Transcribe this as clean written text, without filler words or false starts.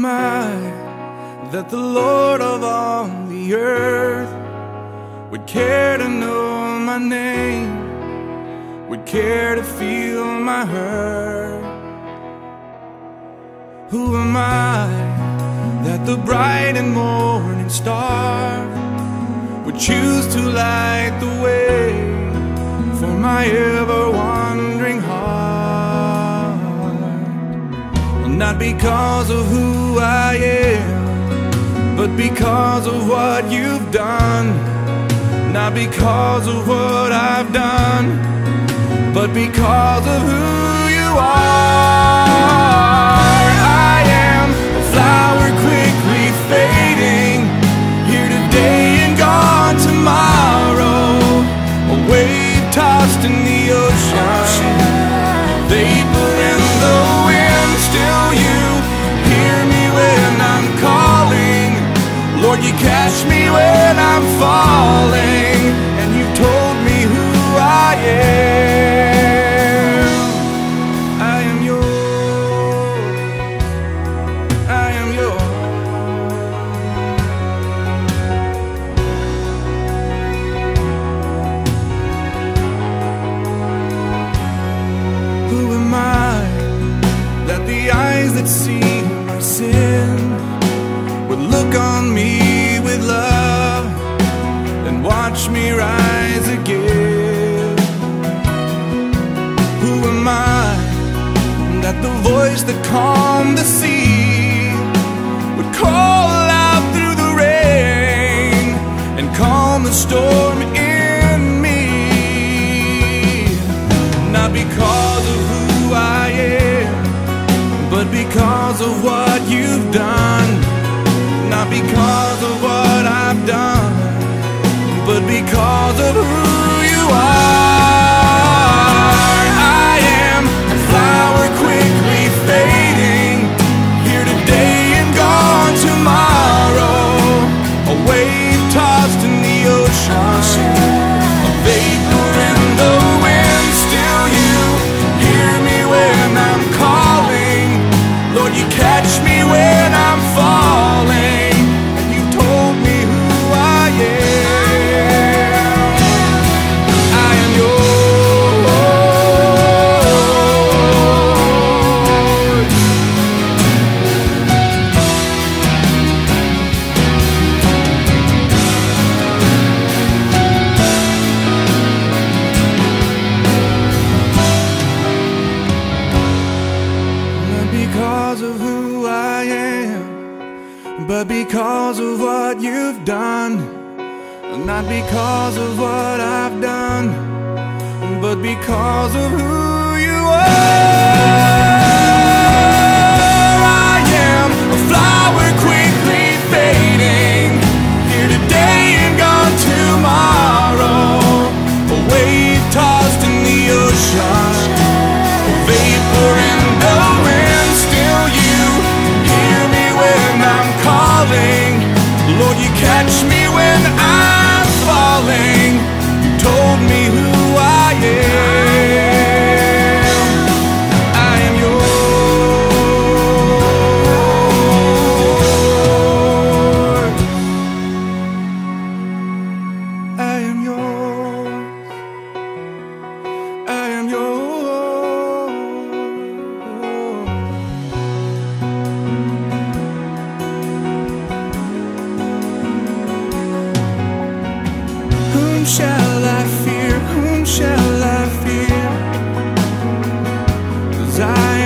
am I that the Lord of all the earth would care to know my name, would care to feel my hurt? Who am I that the bright and morning star would choose to light the way for my ever-wandering heart? Well, not because of who I am, but because of what you've done. Not because of what I've done, but because of who you are. I am a flower quickly fading, here today and gone tomorrow, a wave tossed in the ocean, vapor in the wind. Still you hear me when I'm calling, Lord, you catch me when I'm falling, and you told me who I am. I am yours, I am yours. Who am I that the eyes that see my sin would look on me with love and watch me rise again? Who am I that the voice that calmed the sea would call out through the rain and calm the storm in me? Not because of who I am, but because of what you've done. Not because of what I've done, but because of who you are. I am a flower quickly fading, here today and gone tomorrow, a wave tossed in the ocean, a vapor in the wind. Still you hear me when I'm calling, Lord, you catch me when I'm falling. But because of what you've done, not because of what I've done, but because of who you are. I am a flower quickly fading, here today and gone tomorrow, a wave tossed in the ocean, a vapor in the wind. Still you hear me when I'm calling, Lord, you catch me when I'm falling. You told me who I am. I am yours. I am yours. I am yours. Whom shall I fear? Whom shall I fear? 'Cause I